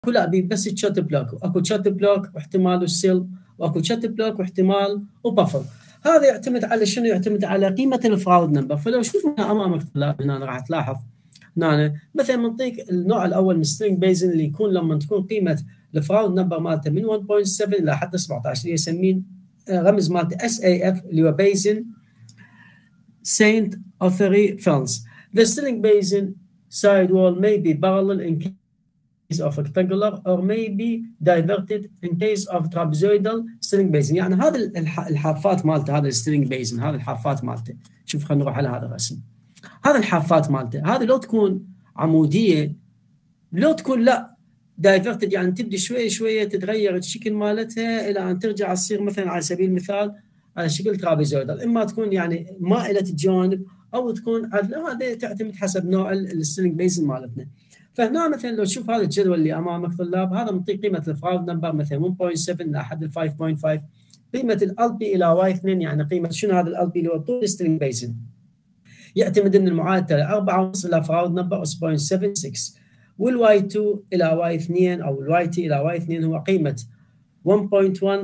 لا بس تشوت بلوك، اكو تشوت بلوك واحتمال السيل، واكو تشوت بلوك واحتمال وبفر. هذا يعتمد على شنو؟ يعتمد على قيمه الفراود نمبر. فلو شوفنا امامك طلاب هنا راح تلاحظ هنا مثلا منطيك النوع الاول من سترينج بيزن اللي يكون لما تكون قيمه الفراود نمبر مالته من 1.7 الى حد 17 اللي يسمين رمز مالته SAF اللي هو بيزن Saint Authory Fells. The string basin sidewall may be parallel in case of rectangular or may be diverted in case of trapezoidal string basin. يعني هذا الحافات مالته، هذا السترينج بيزن، هذه الحافات مالته. شوف خلينا نروح على هذا الرسم. هذا الحافات مالته، هذه لو تكون عموديه، لو تكون لا دايفرتد، يعني تبدي شويه شويه تتغير الشكل مالتها الى ان ترجع تصير مثلا على سبيل المثال على شكل ترابيزويدال، اما تكون يعني مائله الجوانب او تكون عدله. هذا تعتمد حسب نوع السترينج بيزن مالتنا. فهنا مثلا لو تشوف هذا الجدول اللي امامك طلاب، هذا منطي قيمه الفراود نمبر مثلا 1.7 لحد 5.5. قيمه الالبي الى واي 2 يعني قيمه شنو هذا الالبي اللي هو طول السترينج بيزن. يعتمد ان المعادله 4.5 الى فراود نمبر 0.76، والواي 2 الى واي 2 او الواي تي الى واي 2 هو قيمه 1.1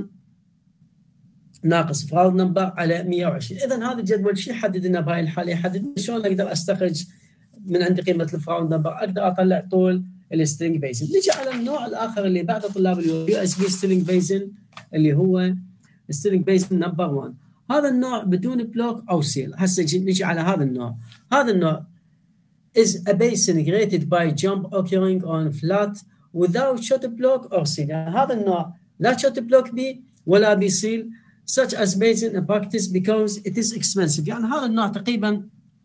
ناقص فراود نمبر على 120. اذا هذا الجدول شو يحدد لنا بهاي الحاله؟ يحدد شلون اقدر استخرج من عندي قيمه الفراود نمبر، اقدر اطلع طول السترينج بيزن. نجي على النوع الاخر اللي بعد طلاب اللي هو USB سترينج بيزن، اللي هو سترينج بيزن نمبر 1. هذا النوع بدون بلوك او سيل. هسه نجي على هذا النوع. هذا النوع is a basin created by jump occurring on flat without shot block or seal. يعني هذا النوع لا shot block بي ولا بي سيل such as basin in practice because it is expensive. يعني هذا النوع تقريبا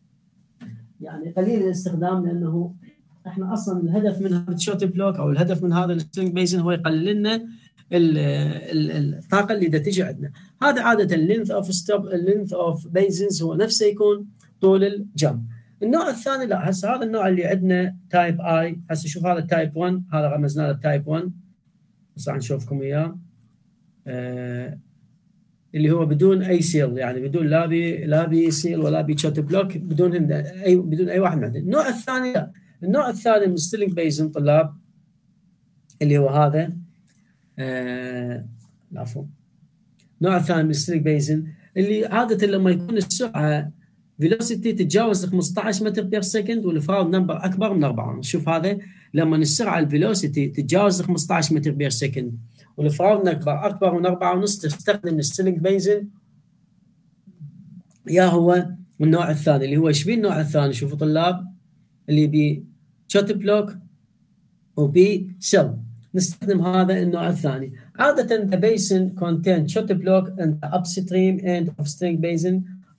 يعني قليل الاستخدام، لانه احنا اصلا الهدف من هذا الشوت بلوك او الهدف من هذا السترينج بيزن هو يقلل لنا الطاقه اللي تجي عندنا. هذا عاده اللينث اوف بيزنز هو نفسه يكون طول الجمب. النوع الثاني لا، هسه هذا النوع اللي عندنا تايب اي. هسه شوف هذا تايب 1، هذا رمزنا له تايب 1، هسه نشوفكم اياه اللي هو بدون اي سيل، يعني بدون لا بي سيل ولا بي شوت بلوك، بدون اي واحد من عندنا. النوع الثاني لا، النوع الثاني من سترينج بيزن طلاب اللي هو هذا عفوا النوع الثاني من سترينج بيزن اللي عاده لما يكون السرعه فيلوسيتي تتجاوز 15 متر بير سكند والفراود نمبر اكبر من 4. شوف هذا لما السرعه الفيلوسيتي تتجاوز 15 متر بير سكند والفراود نمبر اكبر من 4.5 تستخدم السترينج بيزن. يا هو النوع الثاني اللي هو ايش بيه النوع الثاني؟ شوفوا طلاب اللي بي شوت بلوك وبي سيل، نستخدم هذا النوع الثاني. عاده the basin contain shot block and the upstream end of string basin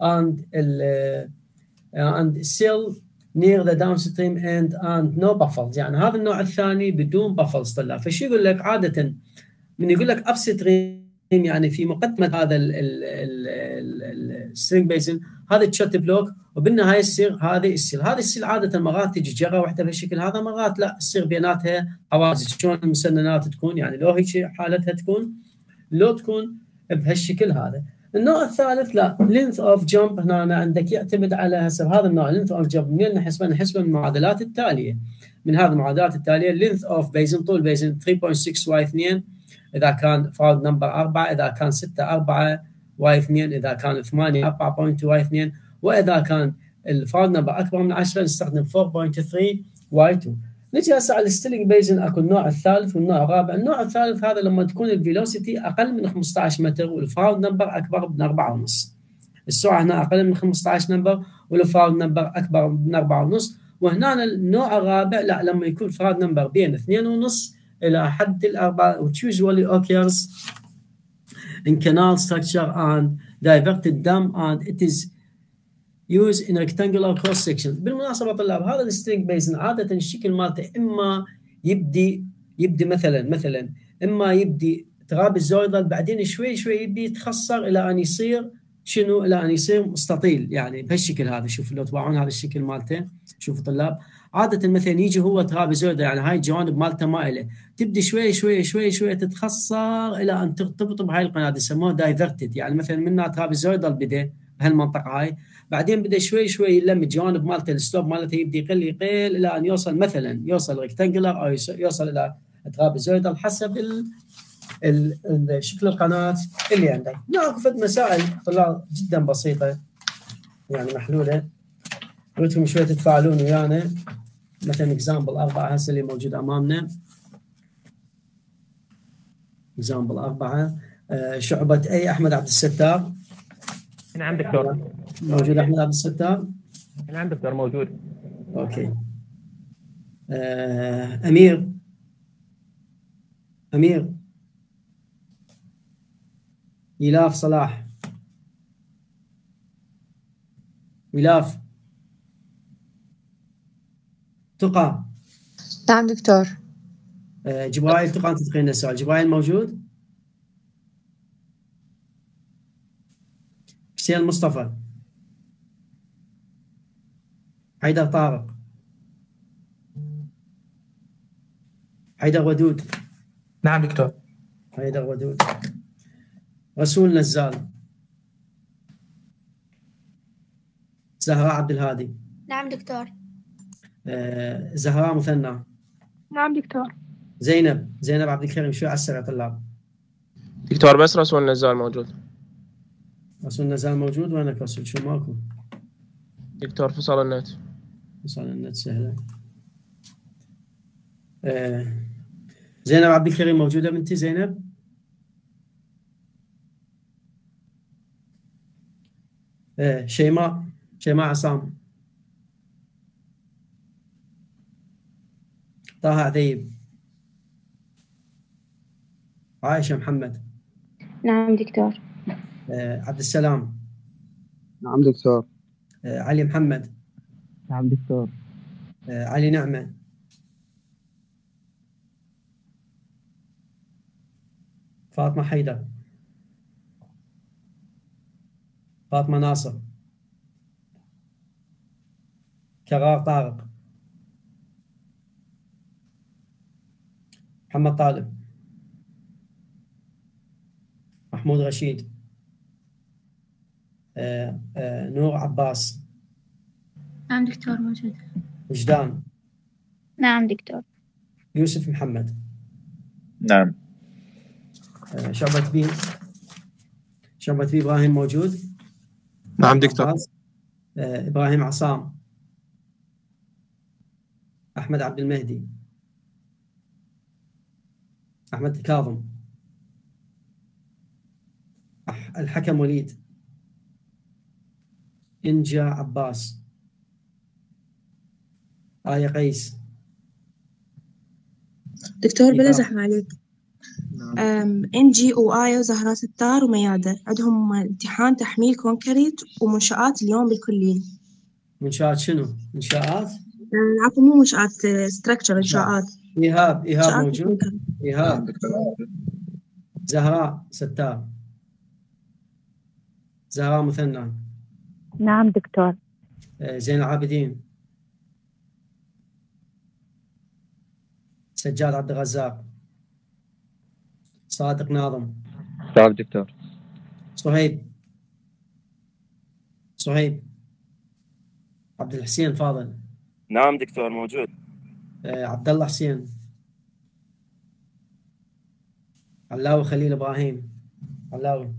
and cell near the downstream end and no buffers. يعني هذا النوع الثاني بدون buffers طلاب. فشو يقول لك عاده من يقول لك upstream يعني في مقدمه هذا السترينج بيزن هذا الشوت بلوك، وبالنهايه يصير هذه السيل. هذه السيل عاده مرات تجي جره واحده بهالشكل هذا، مرات لا تصير بيناتها حواجز. شلون المسننات تكون يعني لو هيك حالتها تكون، لو تكون بهالشكل هذا. النوع الثالث لا لينث اوف جمب. هنا عندك يعتمد على حسب هذا النوع لينث اوف جمب منين نحسبه؟ نحسبه من المعادلات التاليه. من هذه المعادلات التاليه لينث اوف بيزن طول بيزن 3.6 واي 2 اذا كان فراود نمبر 4، اذا كان 6 4 واي 2، اذا كان 8 4.2 واي 2، واذا كان الفراود نمبر اكبر من 10 نستخدم 4.3 واي 2. نجي هسه على السترينج بيزن. اكو النوع الثالث والنوع الرابع. النوع الثالث هذا لما تكون الفيلوسيتي اقل من 15 متر والفراود نمبر اكبر من 4.5. السرعه هنا اقل من 15 نمبر والفراود نمبر اكبر من 4.5. وهنا النوع الرابع لا، لما يكون فراود نمبر بين 2.5 الى حد 4 which usually occurs in canal structure and diverted dam and it is used in rectangular cross section. بالمناسبه طلاب هذا السترينج بيزن عاده الشكل مالته اما يبدي مثلا اما يبدي ترابيزويدال بعدين شوي شوي يبدي يتخصر الى ان يصير شنو؟ الى ان يصير مستطيل يعني بهالشكل هذا. شوف لو تبعون هذا الشكل مالته، شوفوا طلاب عاده مثلا يجي هو ترابيزويدال يعني هاي الجوانب مالته مائله، تبدي شوي شوي شوي شوي تتخصر الى ان ترتبط بهاي القناه يسموها دايفرتد. يعني مثلا منها ترابيزويدال بدا بهالمنطقه هاي، بعدين بدا شوي شوي يلم الجوانب مالته السلوب مالته يبدي يقل الى ان يوصل مثلا يوصل ريكتانجلر او يوصل الى ترابيزويدال حسب شكل القناه اللي عندك. ناخذ مسائل طلاب جدا بسيطه يعني محلوله، اريدكم شويه تتفاعلون ويانا. مثلا اكزامبل 4 هسه اللي موجود امامنا. اكزامبل 4 شعبه اي احمد عبد الستار. نعم دكتور. موجود احمد عبد الستار؟ نعم دكتور موجود. اوكي. امير. إيلاف صلاح. إيلاف. تقى. نعم دكتور. جبرائيل. تقى أنت تقرين السؤال. جبرائيل موجود؟ حسين مصطفى. حيدر طارق. حيدر ودود. نعم دكتور. حيدر ودود. رسول نزال. زهراء عبد الهادي. نعم دكتور. زهراء مثنى. نعم دكتور. زينب عبد الكريم. شو عسر يا طلاب؟ دكتور بس رسول نزال موجود. رسول نزال موجود. وينك رسول؟ شو ماكو؟ دكتور فصل النت. فصل النت سهلة. زينب عبد الكريم موجودة بنتي زينب؟ شيماء عصام. طه عذيب. عائشة محمد. نعم دكتور. عبد السلام. نعم دكتور. علي محمد. نعم دكتور. علي نعمة. فاطمة حيدر. فاطمة ناصر. كرار طارق. محمد طالب. محمود رشيد. نور عباس. نعم دكتور موجود. وجدان. نعم دكتور. يوسف محمد. نعم. شعبة بي إبراهيم موجود؟ نعم دكتور. إبراهيم عصام. أحمد عبد المهدي. أحمد كاظم. الحكم وليد. إنجا عباس. آية قيس. دكتور بلا زحمة عليك. إنجي وآية وزهراء ستار وميادة عندهم امتحان تحميل كونكريت ومنشآت اليوم بالكلية. منشآت شنو؟ منشآت؟ عفوا مو منشآت، ستراكشر إنشاءات. إيهاب موجود؟ إيهاب. زهراء ستار. زهراء مثنى. نعم دكتور. زين العابدين. سجاد عبد الرزاق. صادق ناظم. نعم دكتور. صهيب. عبد الحسين فاضل. نعم دكتور موجود. عبد الله حسين. علاوي خليل ابراهيم. علاوي.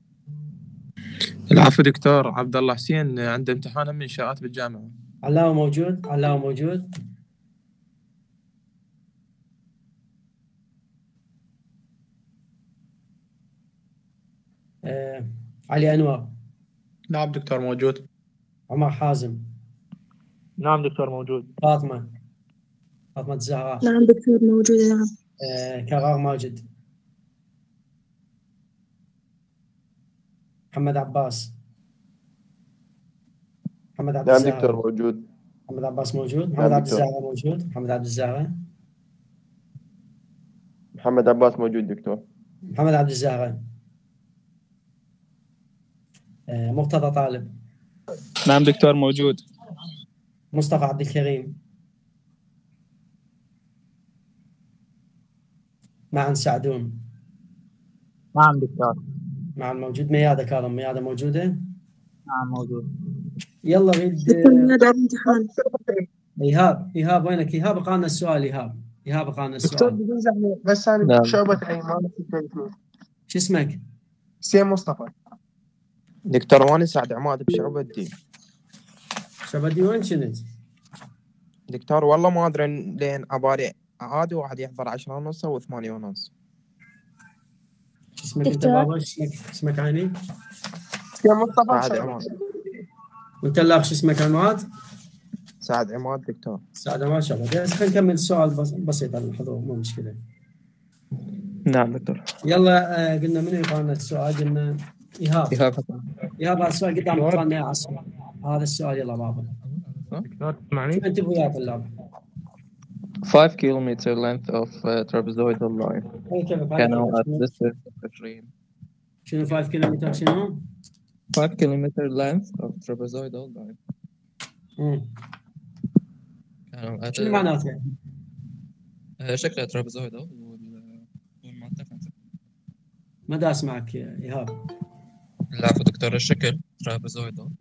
العفو دكتور. عبد الله حسين عنده امتحان من انشاءات بالجامعه. علاوي موجود. علي انور. نعم دكتور موجود. عمر حازم. نعم دكتور موجود. فاطمة الزهراء. نعم دكتور موجودة. نعم. كرار ماجد. محمد عباس. محمد عبد الزهراء. نعم دكتور موجود. محمد عباس موجود. محمد عبد الزهراء موجود. محمد عبد الزهراء. محمد عباس موجود دكتور. محمد عبد الزهراء. مرتضى طالب. نعم دكتور موجود. مصطفى عبد الكريم. معن سعدون. نعم دكتور. معن موجود. ميادة كاظم. ميادة موجودة؟ نعم موجود. يلا غيد. دكتور ميادة امتحان. إيهاب وينك؟ إيهاب قالنا السؤال. إيهاب ايهاب قرانا دكتور السؤال. بدون زحمة، بس أنا نعم. شعبة أي ما نفس التلفون. شو اسمك؟ حسين مصطفى. دكتور وين سعد عماد بشعبة دي؟ شعبة وين كنت؟ دكتور والله ما ادري لين عبالي عادي واحد يحضر 10:30 او 8:30. شو اسمك انت دكتور. بابا؟ اسمك عيني؟ حسين مصطفى سعد شعبة. عماد. وانت الاخ شو اسمك عماد؟ سعد عماد دكتور. سعد ما شاء الله. بس خلينا نكمل السؤال بسيط على الحضور، مو مشكله. نعم دكتور. يلا قلنا منو يقرانا السؤال؟ قلنا ايهاب. ايهاب هذا السؤال قدام اخواننا على السؤال. هذا السؤال يلا بابا. دكتور تسمعني؟ انتبهوا يا طلاب. 5 kilometer length of trapezoidal line. Canal at distance of 20. شنو 5 كيلومتر شنو؟ 5 kilometer length of trapezoidal line. Canal at شنو معناته؟ شكل trapezoidal والمنطقة 5. ما دا اسمعك يا ايهاب. العفو دكتور. الشكل trapezoidal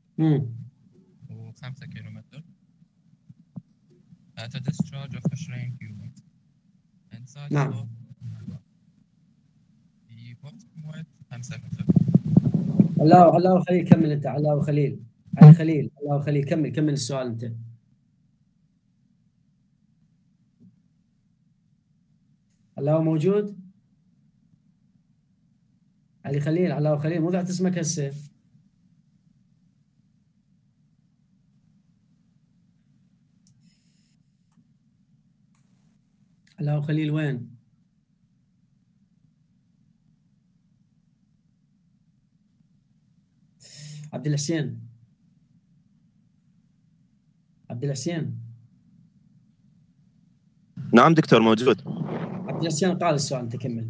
و5 كيلومتر at a discharge of 20 كيلومتر. نعم. في bottom width 5 متر. الله خليل كمل انت. الله خليل. علي خليل. الله خليل كمل السؤال انت. الله موجود؟ علي خليل. الله خليل مو ذات اسمك هسه. الله خليل وين؟ عبد الحسين. عبد الحسين. نعم دكتور موجود. عبد الحسين قال السؤال انت كمل.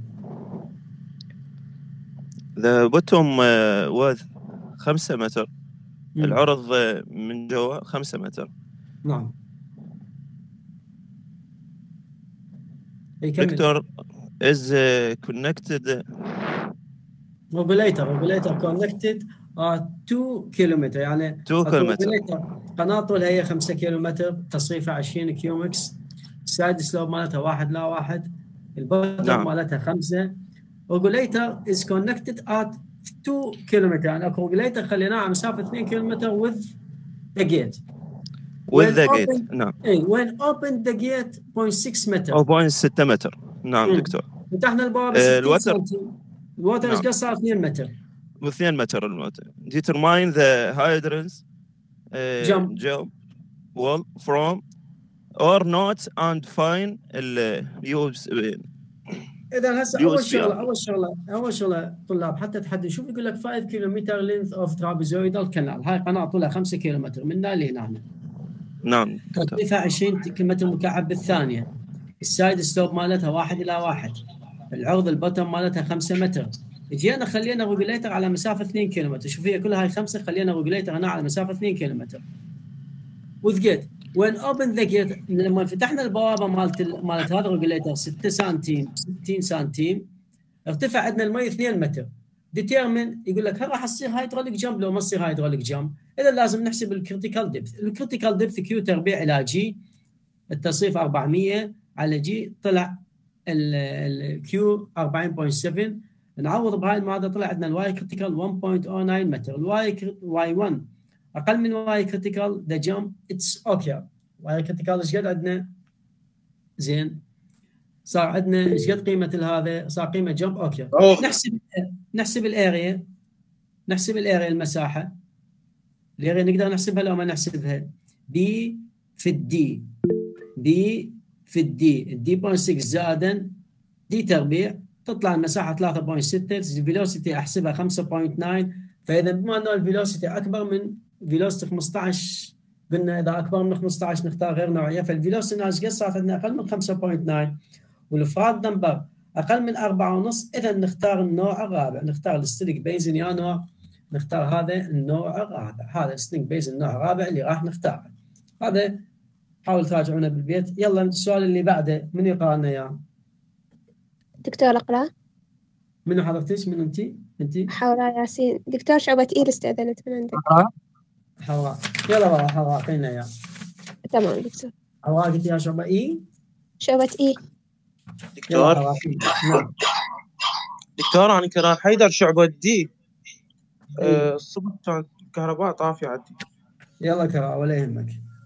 The bottom width 5 متر. العرض من جوا 5 متر. نعم. دكتور is connected. regulator connected 2 كيلومتر يعني 2 كيلومتر. قناة طولها هي 5 كيلومتر، تصريفها 20 كيومكس، السايد سلوب مالتها 1:1، البوتم مالتها 5. regulator is connected at 2 كيلومتر يعني اكو regulator خليناه على مسافة 2 كيلومتر with the gate. with the gate. نعم. when open the gate 0.6 متر أو 0.6 متر. نعم دكتور. فتحنا الباب 60 سم. الوتر ايش قد صار 2 متر. 2 متر الوتر. Determine the hydrants jump wall from or not and find use. اذا هسه اول شغله طلاب حتى تحدد. شوف يقول لك 5 كيلومتر لينث اوف ترابيزويدال كانال. هاي قناه طولها 5 كيلومتر من هنا لهنا. نعم. تكلفها 20 متر مكعب بالثانيه. السايد ستوب مالتها 1:1. العرض البوتم مالتها 5 متر. جينا خلينا ريجوليتر على مسافه 2 كيلومتر. شوف هي كلها هاي 5، خلينا ريجوليتر هنا على مسافه 2 كيلومتر. with gate when open the gate. لما فتحنا البوابه مالت هذا الريجوليتر 6 سنتيم 60 سنتيم، ارتفع عندنا المي 2 متر. ديتيرمن يقول لك هل راح تصير هايدروليك جامب لو ما تصير هايدروليك جامب؟ اذا لازم نحسب الكريتيكال ديبث. الكريتيكال ديبث كيو تربيع الى جي، التصريف 400 على جي، طلع الكيو 40.7. نعوض بهاي المعادله طلع عندنا الواي كريتيكال 1.09 متر. الواي 1 اقل من واي كريتيكال ذا جامب اتس اوكي. واي كريتيكال ايش قد عندنا؟ زين صار عندنا ايش قد قيمه هذا؟ صار قيمه جامب اوكي. نحسب الاريا. نحسب الاريا المساحه. الاريا نقدر نحسبها لو ما نحسبها. بي في الدي. بي في الدي. الدي 0.6 زائدا دي تربيع تطلع المساحه 3.6. الفيلوسيتي احسبها 5.9. فاذا بما انه الفيلوسيتي اكبر من فيلوسيتي 15، قلنا اذا اكبر من 15 نختار غير نوعيه. فالفيلوسيتي ايش قد صارت عندنا؟ اقل من 5.9 والفراد نمبر اقل من 4.5. اذا نختار النوع الرابع، نختار الستيك بيزن. يا نوع نختار هذا النوع الرابع. هذا الستيك بيزن النوع الرابع اللي راح نختاره. هذا حاول تراجعونه بالبيت. يلا السؤال اللي بعده من يقرا لنا اياه؟ دكتور اقرا. منو حضرتك؟ من انت؟ حوراء ياسين. دكتور شعبة ايل استأذنت من عندك. حوراء. يلا بابا حوراء اعطينا اياه. تمام دكتور. حوراء قلت يا شعبة اي؟ شعبة إي. دكتور نعم. دكتور أنا كرار حيدر شعبة دي. الصبح كانت الكهرباء طافية عندي. يلا كرا ولا يهمك.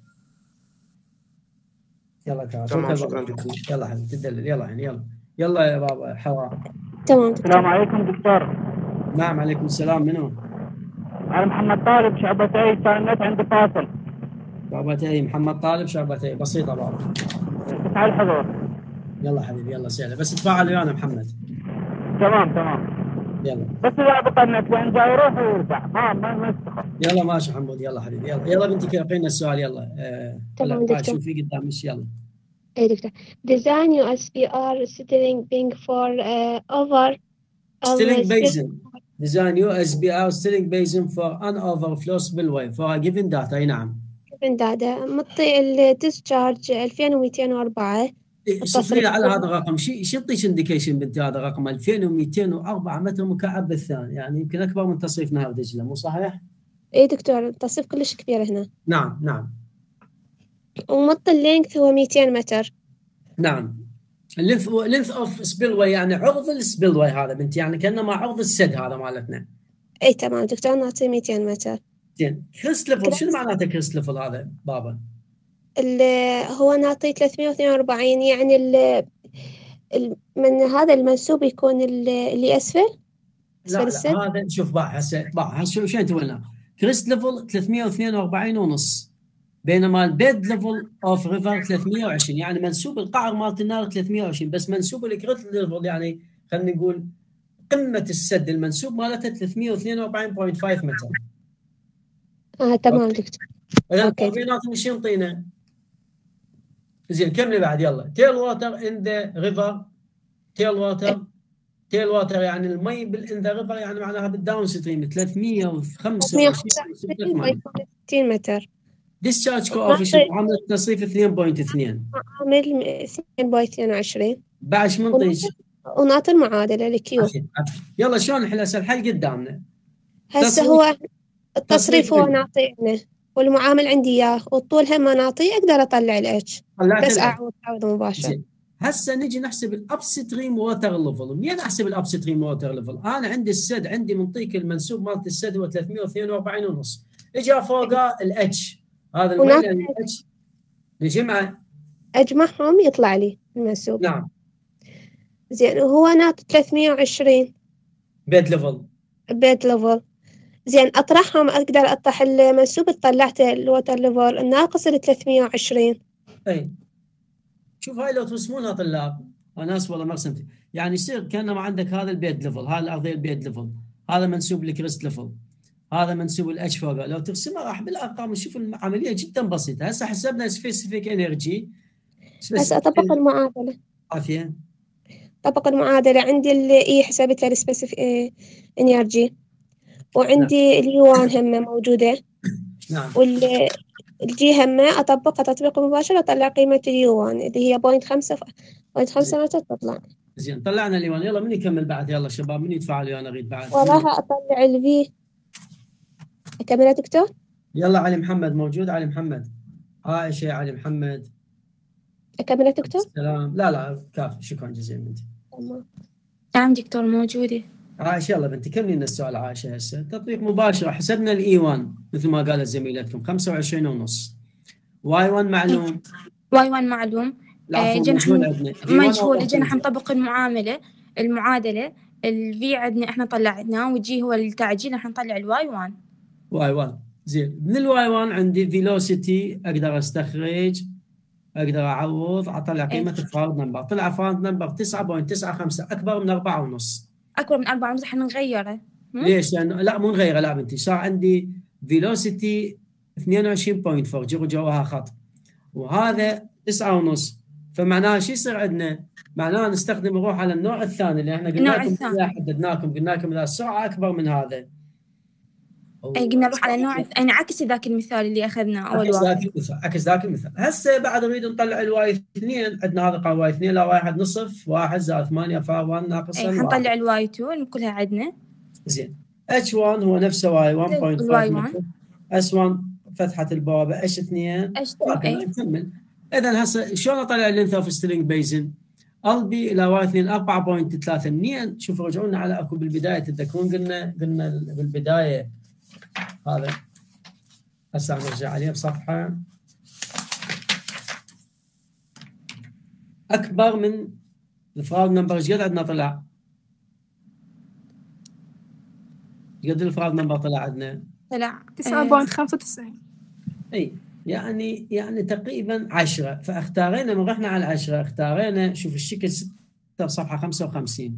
يلا كرا. تمام شكرا دكتور. يلا حبيبي تدلل يلا يعني يلا يا بابا حوا. تمام. السلام عليكم دكتور. نعم عليكم السلام. منو؟ أنا محمد طالب شعبة أي، كان النت عندي فاصل. شعبة أي محمد طالب شعبة أي بسيطة بابا. على الحضور. يلا حبيبي يلا سهلة بس تفاعل ويانا محمد. تمام. يلا. بس إذا بطل النت وين جاي يروح ويرجع ما يستخدم. يلا ماشي حمود يلا حبيبي يلا بنتي كيف قينا السؤال يلا. تمام دكتور. شوفي قدامك يلا. اي دكتور. Design USB steering being for over. Steering basin. Design USB steering basin for an overflow spillway for a given data. اي نعم. given data مطي الديسشارج 2204. شوفي على هذا الرقم شو يعطيك انديكيشن بنتي هذا الرقم 2204 متر مكعب بالثانية يعني يمكن اكبر من تصريف نهر دجلة مو صحيح؟ اي دكتور التصريف كلش كبير هنا. نعم. ومط اللينث هو 200 متر. نعم. اللينث اوف سبيلواي يعني عرض السبيلواي هذا بنتي يعني كانما عرض السد هذا مالتنا. اي تمام دكتور نعطيه 200 متر. زين كريست ليفل شنو معناته كريست ليفل هذا بابا؟ هو نعطيه 342 يعني من هذا المنسوب يكون اللي اسفل. لا هذا شوف هسه شو انت قلنا كريست ليفل 342 ونص بينما البيد ليفل اوف ريفر 320 يعني منسوب القعر مالت النهر 320 بس منسوب الكريست ليفل يعني خلينا نقول قمه السد المنسوب مالته 342.5 متر. تمام دكتور. اذا بيناتهم شو ينطينا؟ زين كملي بعد يلا. تيل واتر ان ذا ريفر. تيل واتر يعني المي ان ذا ريفر يعني معناها بالداون ستريم 325 متر. ديسشارج كوفيشنت عامل التصريف 2.2 عامل 2.22 بعد شو منطيج؟ ونعطي المعادله الكيو. يلا شلون نحل هسه الحل قدامنا. هسه هو التصريف هو نعطينا والمعامل عندي اياه والطول هم نعطيه اقدر اطلع الاتش بس اعوض مباشره. هسه نجي نحسب الاب ستريم ووتر ليفل. منين احسب الاب ستريم ووتر ليفل؟ انا عندي السد عندي منطيك المنسوب مالت السد هو 342 ونص اجا فوقه الاتش هذا الميل الاتش نجمعه اجمعهم يطلع لي المنسوب. نعم زين وهو ناط 320 بيد ليفل. زين اطرحهم اقدر اطرح المنسوب طلعت الوتر ليفل الناقص ال 320. اي شوف هاي لو ترسمونها طلاب انا اسف والله ما رسمت يعني يصير كانما عندك هذا البيد ليفل هذا الارضيه البيد ليفل هذا منسوب الكريست ليفل هذا منسوب الاتش فوقه لو ترسمها راح بالارقام نشوف العمليه جدا بسيطه. هسه حسبنا سبيسيفيك انرجي. هسه اطبق المعادله. عافيه. طبق المعادله عندي اللي حسبتها السبيسيفيك انرجي وعندي اليوان همه موجوده. نعم. والجي همه اطبقها تطبيق مباشر اطلع قيمه اليوان اللي هي 0.5 متر تطلع. زين طلعنا اليوان. يلا من يكمل بعد يلا شباب من يتفاعل ويانا اريد بعد. والله اطلع الفي. اكمل يا دكتور. يلا علي محمد موجود. علي محمد عائشه علي محمد اكمل يا دكتور. سلام. لا كافي شكرا جزيلا بنتي. نعم دكتور موجوده. عائشه يلا بنتي كملي لنا السؤال. عائشه هسه تطبيق مباشر حسبنا الاي 1 مثل ما قالت زميلتكم 25 ونص. واي 1 معلوم. واي 1 معلوم. مجهول. اجينا حنطبق المعادله الفي عندنا احنا طلعناه والجي هو التعجيل احنا نطلع الواي 1. واي 1 زين. من الواي 1 عندي فيلوسيتي اقدر استخرج اقدر اعوض اطلع قيمه الفراغ نمبر. طلع فراغ نمبر 9.95 اكبر من 4.5. اكبر من 4.5 احنا نغيره. ليش؟ لانه لا مو نغيره لا بنتي صار عندي فيلوسيتي 22.4 جواها خط وهذا 9.5 فمعناها شو يصير عندنا؟ معناها نستخدم نروح على النوع الثاني اللي احنا قلنا لكم اذا حددناكم قلنا لكم اذا السرعه اكبر من هذا. اي قلنا نروح على النوع الثاني عكس ذاك المثال اللي اخذناه اول واحد. عكس ذاك المثال. هسه بعد نريد نطلع الواي 2 عندنا هذا قال واي 2 لا 1 نصف 1 زائد 8 فا1 ناقص 1. حنطلع الواي 2 كلها عندنا. زين اتش 1 هو نفسه واي 1.5 اس 1 فتحه البوابه اتش 2 نكمل. اذا هسه شلون اطلع اللينث اوف سترينج بيزن؟ البي الى واي 2 4.3 منين؟ شوفوا رجعوا لنا على اكو بالبدايه تتذكرون قلنا بالبدايه هذا هسه نرجع عليه بصفحه اكبر من الفراغ نمبر. ايش قد عندنا طلع؟ قد الفراغ نمبر طلع عندنا؟ طلع 9.95. اي يعني تقريبا 10. فاختارينا من رحنا على 10 اختارينا شوف الشكل 6 بصفحه 55.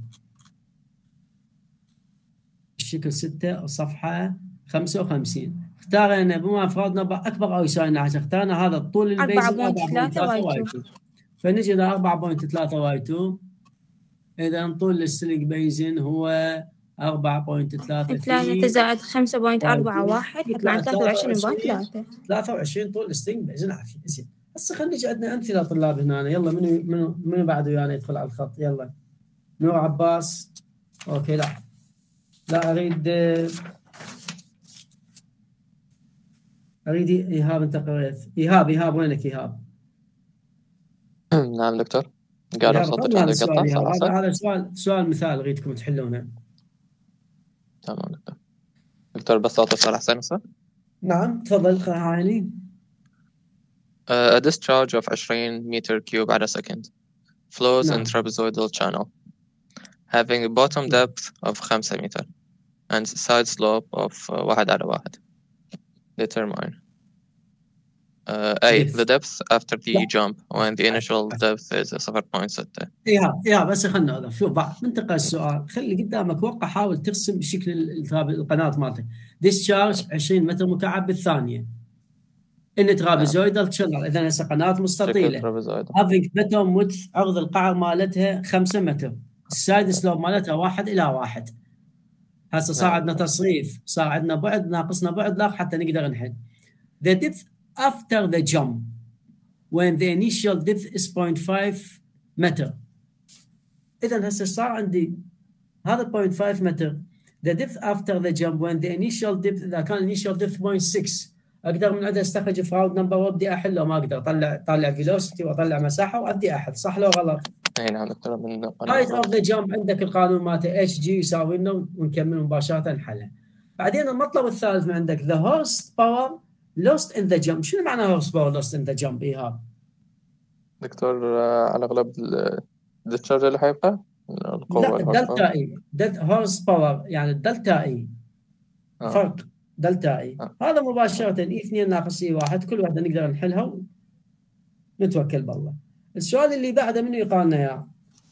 الشكل 6 صفحه 55 اختارنا بما افراد نمبر اكبر او يساوي 10. اختارنا هذا الطول البيزن 4.3 واي 2. فنجي الى 4.3 واي 2. اذا طول السلك بيزن هو 4.3 3 زائد 5.41 يطلع 23.3. 23 طول السترينج بيزن عافيه. زين هسه خلينا نجي عندنا امثله طلاب هنا. يلا منو بعده ويانا يدخل على الخط؟ يلا نور عباس. اوكي لا اريد ايهاب. انت قريت ايهاب وينك ايهاب؟ نعم دكتور. قالوا صوتك عندي قطع. هذا سؤال مثال اريدكم تحلونه. تمام دكتور بس صوتك صار احسن هسه؟ نعم تفضل قاعدين. A discharge of 20 meter cube at a second flows in trapezoidal channel having a bottom depth of 5 meter and side slope of 1/1. Determine A the depth after the jump when the initial depth is 0.6. يا بس خلنا هذا شوف بعد منطقه السؤال خلي قدامك وقع حاول ترسم شكل القناه مالتك. discharge 20 متر مكعب بالثانيه ان ترابيزويدال شانل. اذا هسه قناه مستطيله having bottom width عرض القعر مالتها 5 متر السايد سلوب مالتها 1:1. هسه صار عندنا تصريف صار عندنا بعد ناقصنا بعد لا حتى نقدر نحل. the depth after the jump when the initial depth is 0.5 متر. إذا هسه صار عندي هذا 0.5 متر. the depth after the jump when the initial depth إذا كان initial depth 0.6 أقدر من عندها استخرج فراغ نمبر وابدي أحله. ما أقدر طلع velocity وأطلع مساحة وأبدي أحل. صح لو غلط؟ أي نعم دكتور. من height of the jump عندك القانون مالته HG يساوي لنا ونكمل مباشرة نحله. بعدين المطلب الثالث من عندك the horsepower lost in the jump. شنو معنى horsepower lost in the jump إيهاب؟ دكتور على أغلب الديتشارج اللي حيبقى القوة. لا دلتا اي هورس باور يعني الدلتا اي فرق دلتا اي. هذا مباشرة اي 2 ناقص اي 1 كل واحدة نقدر نحلها ونتوكل بالله. السؤال اللي بعده منو يقالنا اياه؟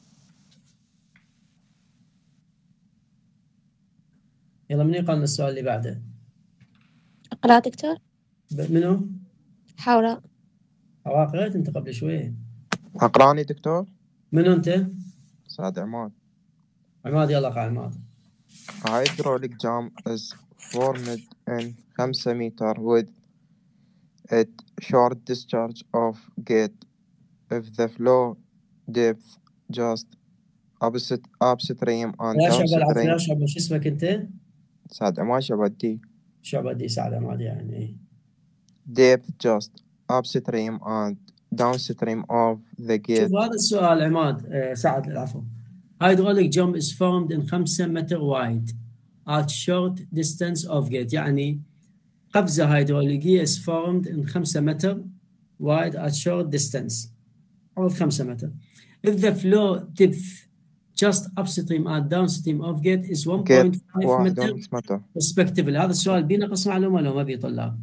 يلا منو يقالنا السؤال اللي بعده؟ اقرأ دكتور. منو؟ حوراء. حوراء قريت انت قبل شوية. اقراني دكتور. منو انت؟ سعد عماد. عماد يلا قاع عماد. hydraulic jump is formed in 5 meter with a short discharge of gate if the flow depth just upstream and downstream. يا شعب شو اسمك انت؟ سعد عماد شعبدي. شعبدي سعد عماد يعني. depth just upstream and downstream of the gate. شوف هذا السؤال عماد سعد العفو. hydraulic jump is formed in 5 متر wide at short distance of gate. يعني قفزة هيدروليكية is formed in 5 متر wide at short distance عرض 5 متر. if the flow depth just upstream and downstream of gate is 1.5 متر respectively. هذا السؤال بينقص معلومة لو ما بي طلاب.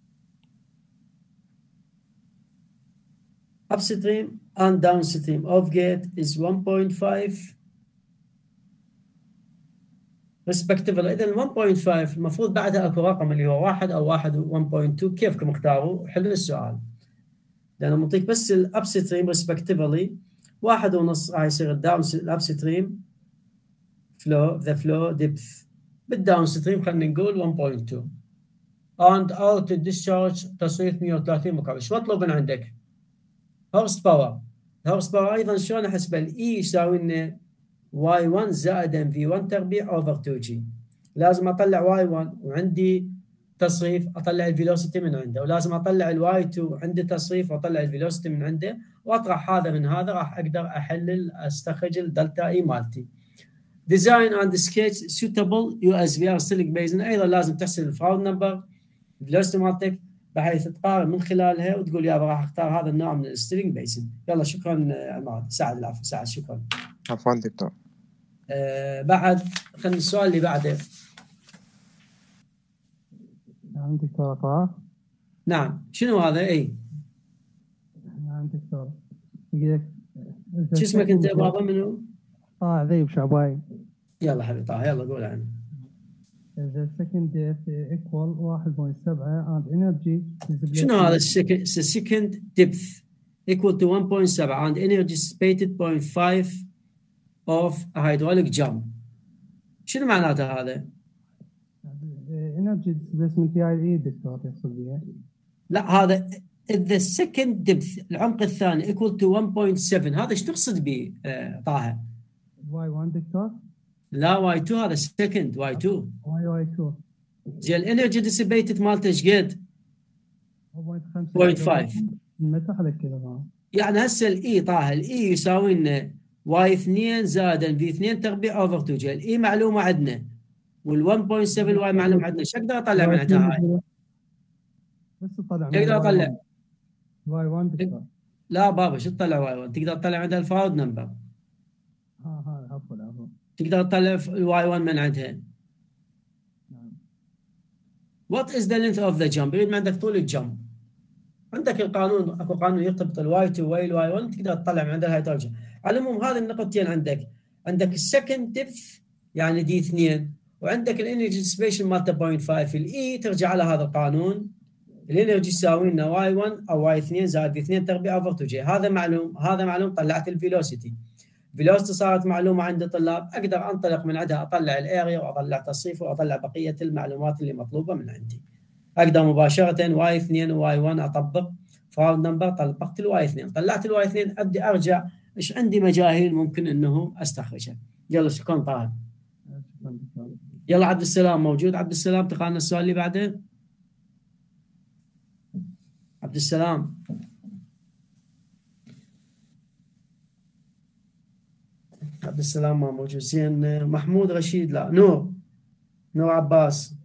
upstream and downstream of gate is 1.5 respectively. إذا 1.5 المفروض بعدها أكو رقم اللي هو 1 أو 1.2 كيفكم اختاروا حلوا السؤال. لأنه منطيك بس الأبستريم respectively 1.5 راح يصير الأبستريم the flow depth. بالداونستريم خلينا نقول 1.2 and out discharge تصريف 130 مكعب. شو مطلوب من عندك؟ هورس باور. الهورس باور أيضا شلون أحسبه؟ الإي يساوي لنا y1 زائد v1 تربيع over 2g. لازم أطلع y1 وعندي تصريف اطلع الفيلوسيتي من عنده، ولازم اطلع الواي 2 عندي تصريف واطلع الفيلوسيتي من عنده واطرح هذا من هذا، راح اقدر احلل استخرج الدلتا اي مالتي. ديزاين اند سكيتش سوتابل يو اس بي ار ستيلينج بيزن، ايضا لازم تحسب الفراود نمبر الفيلوسيتي مالتك بحيث تقارن من خلالها وتقول يابا راح اختار هذا النوع من الستيلينج بيزن. يلا شكرا عماد. سعد العفو سعد شكرا. عفوا دكتور. بعد خلينا السؤال اللي بعده. نعم دكتور أقرأ. نعم شنو هذا؟ اي نعم دكتور. شو اسمك انت بابا منو؟ عذيب شعباي. يلا حبيبي طه يلا قول عنه. The second depth equal 1.7 and energy is شنو هذا second depth equal to 1.7 and energy dissipated 0.5 of a hydraulic jump. شنو معناته هذا؟ energy displacement يعني دكتور يقصد بها؟ لا هذا the second depth العمق الثاني equal to 1.7 هذا ايش تقصد به طه؟ y1 دكتور؟ لا y2 هذا second y2. y2 زين الانرجي ديسيبيتد مالته ايش قد؟ 0.5. متى حدك كذا؟ يعني هسه الاي طه الاي يساوي لنا y2 زائدا v2 تربيع اوفر 2 جي. الاي معلومه عندنا وال1.7 واي معلومه عندنا. ايش اقدر اطلع من عندها هاي؟ بس تطلع تقدر اطلع y1 دكتور. لا بابا شو تطلع y1؟ تقدر تطلع عندها الفراود نمبر. عفوا تقدر تطلع الواي 1 من عندها. What is the length of the jump؟ يريد من عندك طول الجمب. عندك القانون اكو قانون يرتبط الواي 2 والواي 1 تقدر تطلع من عندها الهيدروجين. على العموم هذه النقطتين عندك السكند ديبث يعني دي 2 وعندك الانرجي ديسبيشن مالته 0.5. الاي ترجع على هذا القانون الانرجي يساوي لنا واي 1 او واي 2 زائد في 2 تربيع اوفر 2 جي. هذا معلوم طلعت الفيلوسيتي. فيلوسيتي صارت معلومه عند الطلاب اقدر انطلق من عندها اطلع الاريا واطلع تصريفه واطلع بقيه المعلومات اللي مطلوبه من عندي. اقدر مباشره واي 2 وواي 1 اطبق فراود نمبر طبقت الواي 2 طلعت الواي 2 ابدي ارجع ايش عندي مجاهيل ممكن انه استخرجها. يلا شكرا طه. يلا عبد السلام موجود؟ عبد السلام تقرأنا السؤال اللي بعده. عبد السلام عبد السلام ما موجود. زين محمود رشيد لا. نور عباس.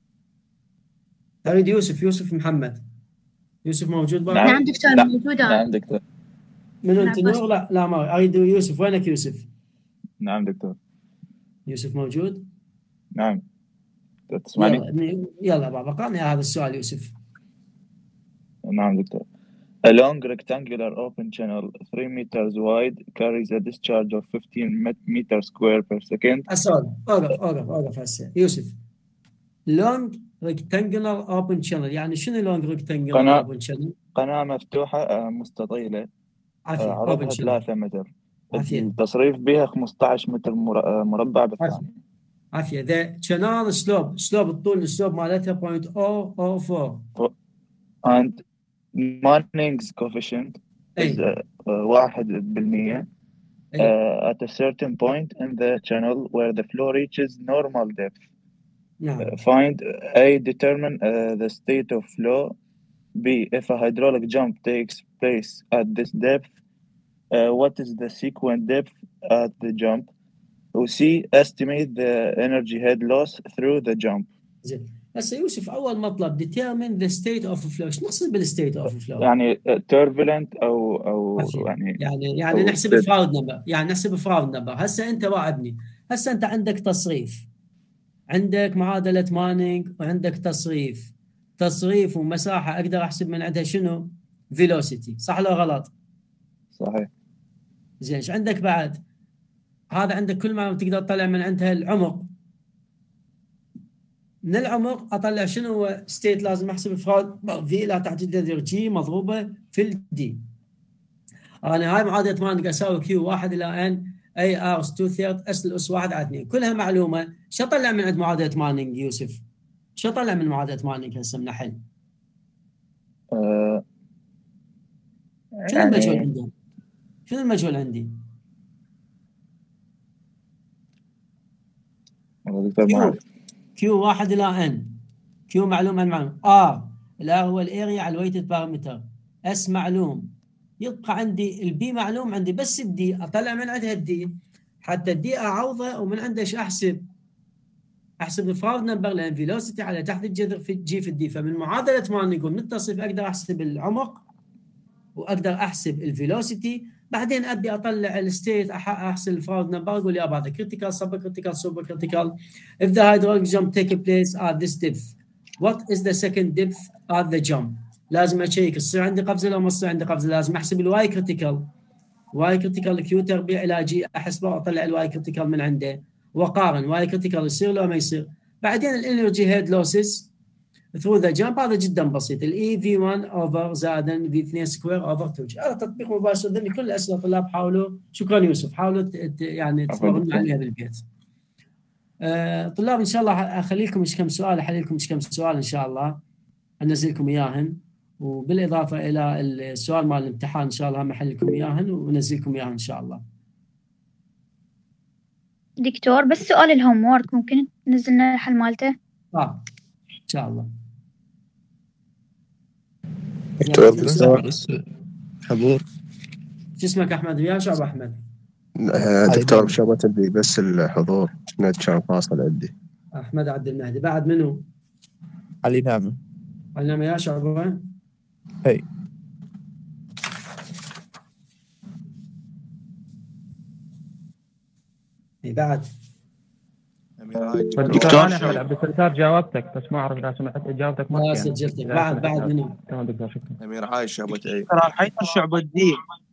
اريد يوسف محمد. يوسف موجود بابا؟ نعم دكتور موجودة. نعم دكتور. من انت نور؟ لا ما اريد يوسف. وينك يوسف؟ نعم دكتور. يوسف موجود؟ نعم تسمعني؟ يلا بابا قرأني هذا السؤال يوسف. نعم دكتور. A long rectangular open channel 3 meters wide carries a discharge of 15 meters square per second. السؤال اوقف هسه يوسف. long rectangular open channel يعني شنو long rectangular open channel؟ قناة مفتوحة مستطيلة عرضها 3 متر. عافية. التصريف بها 15 متر مربع بالثانية. عافية. The channel slope الطول السلوب مالتها 0.004 and Manning's coefficient is 1% at a certain point in the channel where the flow reaches normal depth. Find A. Determine the state of flow. B. If a hydraulic jump takes place at this depth, what is the sequent depth at the jump? C. Estimate the energy head loss through the jump. هسه يوسف اول مطلب determine the state of flow. ايش نقصد بالstate of flow؟ يعني turbulent او يعني نحسب الفراود نمبر. يعني نحسب الفراود نمبر. هسه انت واعدني هسه انت عندك تصريف عندك معادله مانينج وعندك تصريف ومساحه اقدر احسب من عندها شنو؟ velocity. صح ولا غلط؟ صحيح. زين ايش عندك بعد؟ هذا عندك كل ما تقدر تطلع من عندها العمق. من العمق اطلع شنو هو ستيت. لازم احسب الفراود في لا تحديد جي مضروبه في الدي. انا هاي معادله مانينج اساوي كيو 1 الى ان اي ار 2/3 اس الاس 1 على 2 كلها معلومه. شو اطلع من عند معادله مانينج يوسف؟ شو اطلع من معادله مانينج هسه من حل؟ شنو المجهول عندي؟ شنو المجهول عندي؟ والله دكتور ما اعرف. كيو 1 الى ان كيو معلوم عن معلوم. ار هو الاريا على الويتد بارامتر. اس معلوم. يبقى عندي البي معلوم، عندي بس الدي اطلع من عندها الدي، حتى الدي اعوضها ومن عندها ايش احسب الفراغ نمبر، لان فيلوسيتي على تحت الجذر في جي في الدي. فمن معادله ما نقول من التصريف اقدر احسب العمق واقدر احسب الفيلوسيتي. بعدين ابي اطلع الستيت، احسب الفراغ نمبر، اقول يا بعد كريتيكال سب كريتيكال سوبر كريتيكال. if the hydraulic jump take place at this depth what is the second depth at the jump. لازم اشيك تصير عندي قفزه لو ما تصير عندي قفزه، لازم احسب الواي كريتيكال. واي كريتيكال كيو تربيع الى جي احسبه واطلع الواي كريتيكال من عنده وقارن واي كريتيكال يصير لو ما يصير. بعدين الانرجي هيد لوسز through the jump هذا جدا بسيط، الاي في 1 اوفر زائدا في 2 سكوير اوفر 2 جي. هذا تطبيق مباشر ضمن كل الاسئله الطلاب. حاولوا، شكرا يوسف، حاولوا يعني تتمرنوا عليها بالبيت. طلاب ان شاء الله اخلي لكم كم سؤال، احل لكم كم سؤال ان شاء الله، انزل لكم اياهن، وبالاضافه الى السؤال مال الامتحان ان شاء الله هم احل لكم اياهن وننزل لكم اياهن ان شاء الله. دكتور بس سؤال الهوم وورك ممكن تنزل لنا الحل مالته؟ ان شاء الله. دكتور بس حضور. شو اسمك احمد؟ يا شعب احمد. دكتور بشغلة البي بس الحضور نت كان فاصل عندي. احمد عبد المهدي. بعد منو؟ علي نعمة. علي نعمة يا شعبة. هي بعد دكتور انا احمد عبد الستار جاوبتك، بس ما اعرف اذا سمحت اجابتك ما سجلتك. بعد منو؟ تمام دكتور شكرا. امير عايش شعبة اي. راح شعبة دي.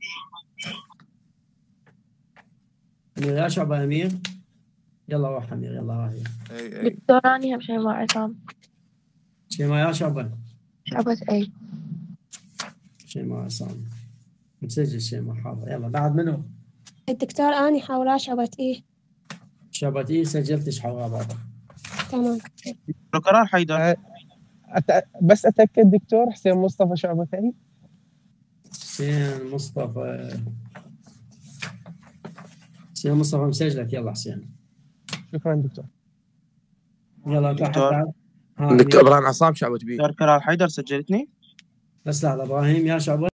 امير يا شعبة امير. يلا روح امير يلا هاي. دكتور اني هم شيماء عصام. شيماء يا شعبة. شعبة اي. شيماء عصام. نسجل شيماء حاضر. يلا بعد منو؟ الدكتور اني حاولها شعبة ايه. شعبة ايه سجلتش حاولها بعض. تمام. دكتور حيدر. بس اتاكد دكتور حسين مصطفى شعبة ايه. حسين مصطفى. حسين مصطفى مسجلك. يلا حسين. شكرا دكتور. يلا دكتور. دكتور ابراهيم عصام شعبة بي. دكتور كرار حيدر سجلتني؟ بس لا ابراهيم يا شعبة.